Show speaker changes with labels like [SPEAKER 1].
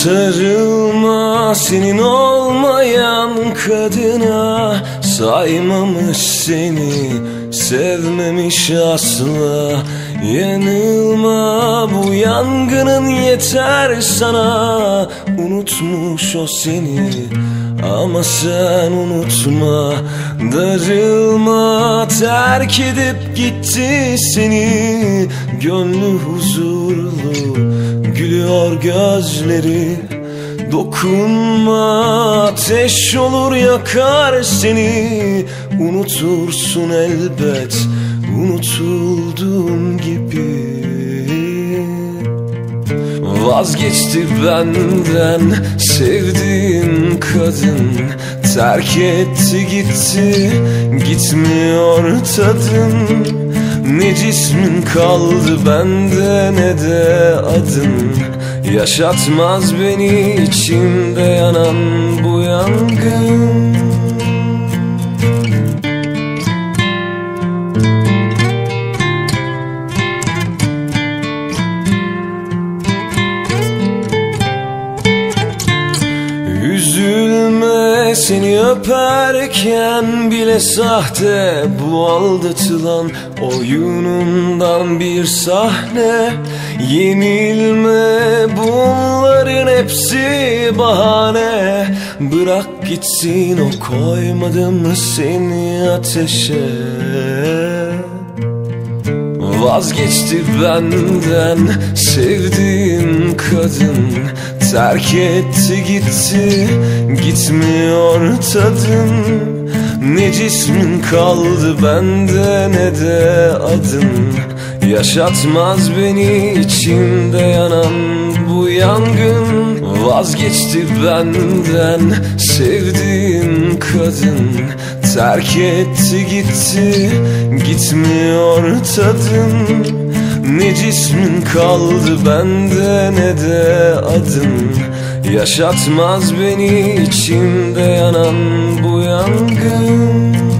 [SPEAKER 1] Sarılma senin olmayan kadına, saymamış seni, sevmemiş asla. Yanılma, bu yangının yeter sana. Unutmuş o seni ama sen unutma. Darılma, terk edip gitti seni. Gönlü huzurlu, gülüyor gözleri. Dokunma, ateş olur yakar seni. Unutursun elbet, unutulduğun gibi. Vazgeçti benden sevdiğin kadın, terk etti gitti, gitmiyor tadın. Ne cismin kaldı bende ne de adın. Yaşatmaz beni içimde yanan bu yangın. Üzülme, seni öperken bile sahte bu aldatılan oyunundan bir sahne. Yenilme, bunların hepsi bahane. Bırak gitsin, o koymadı mı seni ateşe? Vazgeçti benden sevdiğin kadın, terk etti gitti, gitmiyor tadın. Ne cismin kaldı bende ne de adın. Yaşatmaz beni içimde yanan bu yangın. Vazgeçti benden sevdiğin kadın, terk etti gitti, gitmiyor tadın. Ne cismin kaldı bende ne de adın. Yaşatmaz beni içimde yanan bu yangın.